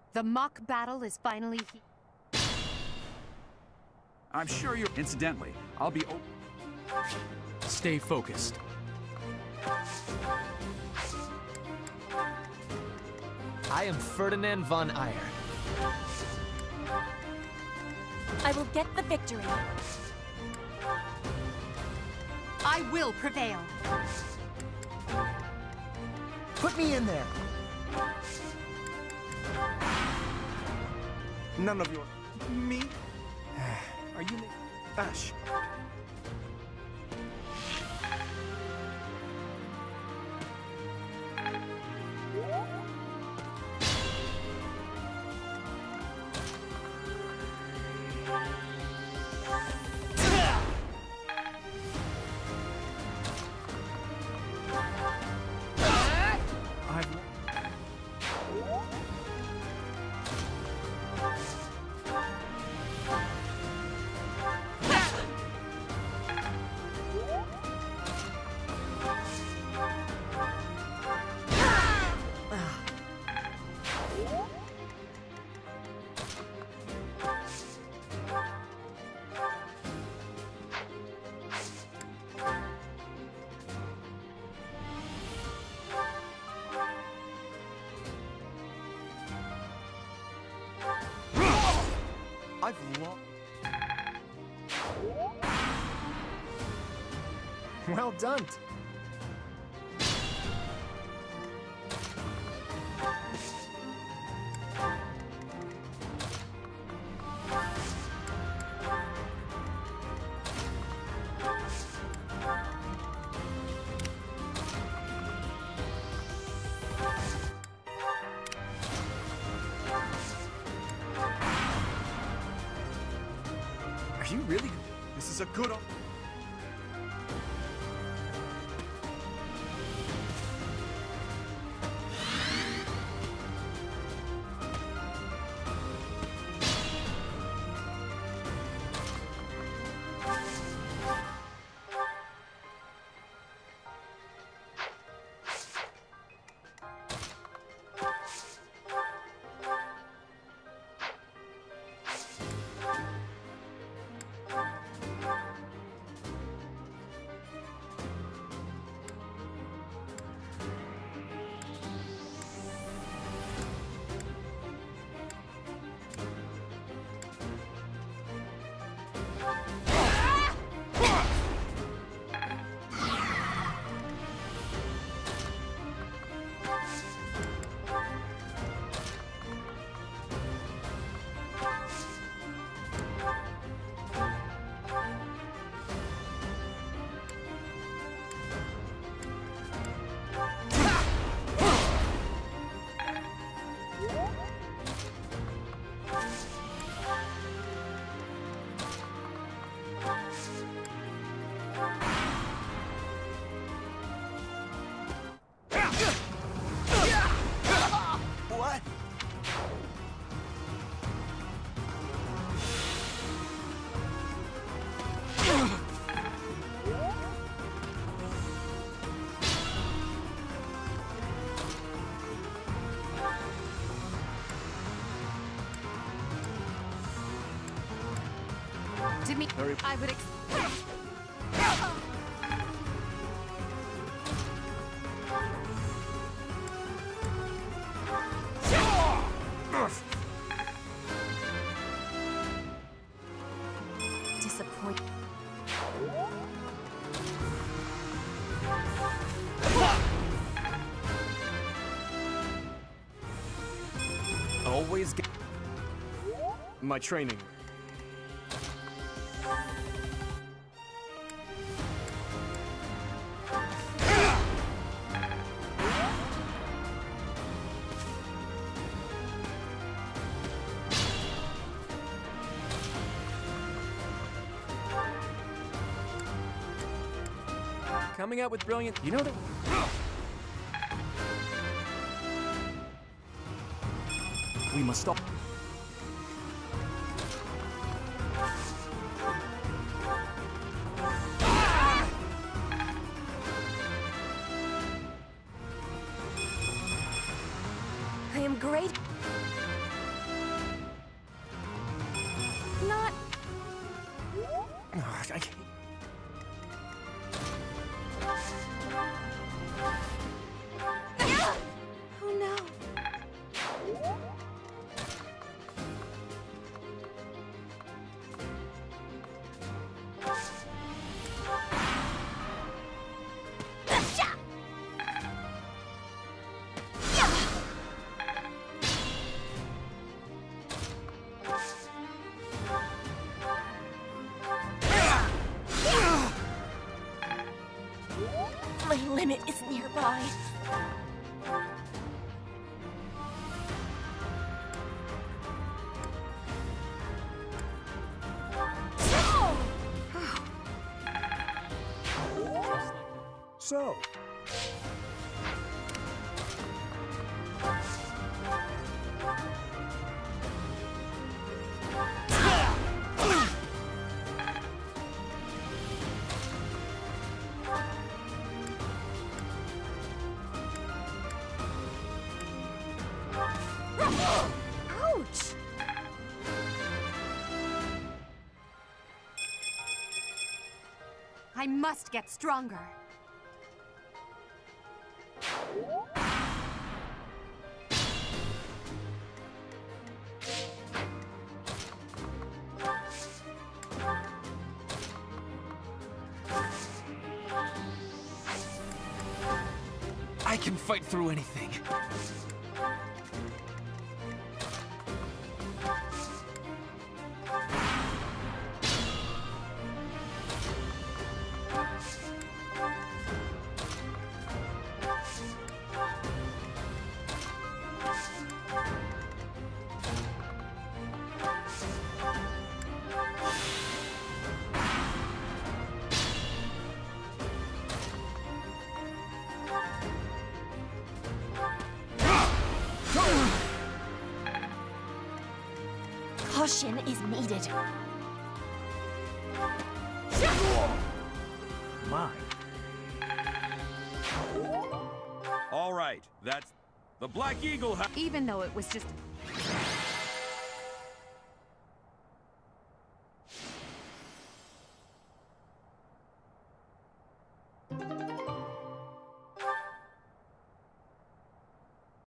The mock battle is finally here. I'm sure you're... Incidentally, I'll be... Stay focused. I am Ferdinand von Eyre. I will get the victory. I will prevail. Put me in there. None of your... Me? Are you... Ash. I've lost. Well done. Are you really... This is a good... What? I would Disappoint. Always get... My training. Coming out with brilliant... You know that... We must stop. I am great. limit is nearby. So, Ouch! I must get stronger. I can fight through anything. Caution is needed. mine. All right, that's... The Black Eagle Even though it was just